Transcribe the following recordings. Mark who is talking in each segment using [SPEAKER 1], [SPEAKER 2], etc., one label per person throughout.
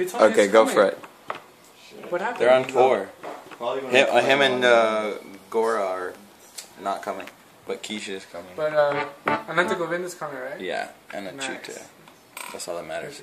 [SPEAKER 1] Okay, go for it.
[SPEAKER 2] What happened?
[SPEAKER 3] They're on tour. Him and Gora are not coming, but Keisha is coming.
[SPEAKER 2] But Ananta Govinda's coming, right?
[SPEAKER 3] Yeah, and a
[SPEAKER 2] Nice.
[SPEAKER 3] Chuta. That's all that matters.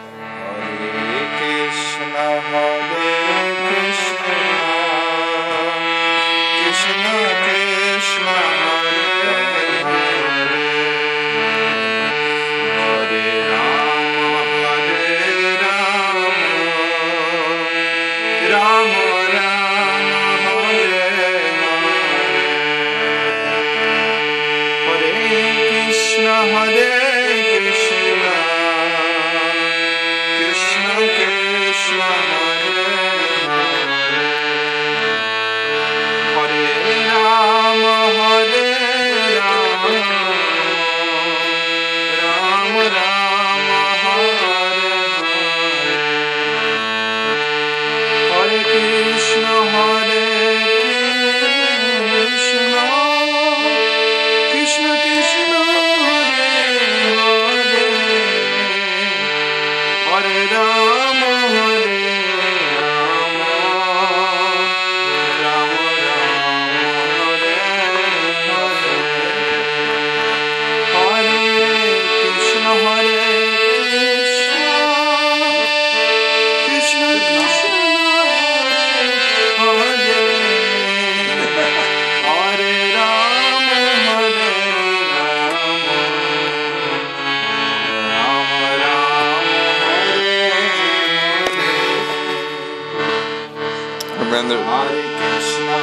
[SPEAKER 1] Hare
[SPEAKER 4] Krishna,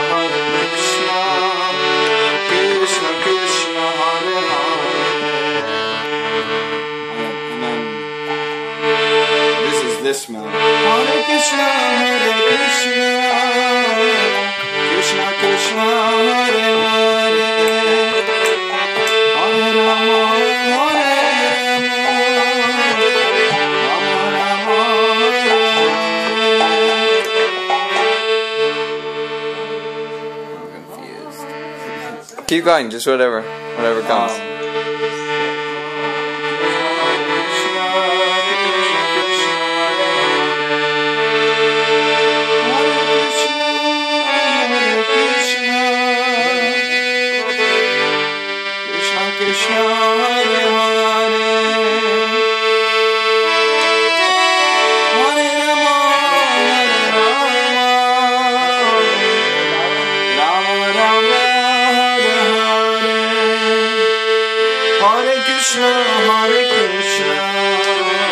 [SPEAKER 4] Krishna Krishna, Hare Hare. And then this is this melody. Hare Krishna, Krishna Krishna, Hare Hare. Hare Rama, Hare
[SPEAKER 1] Keep going, just whatever comes.
[SPEAKER 4] Hare Krishna,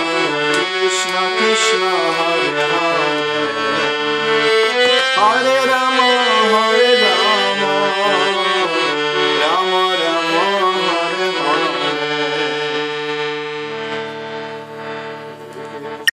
[SPEAKER 4] Krishna Krishna, Hare Hare, Hare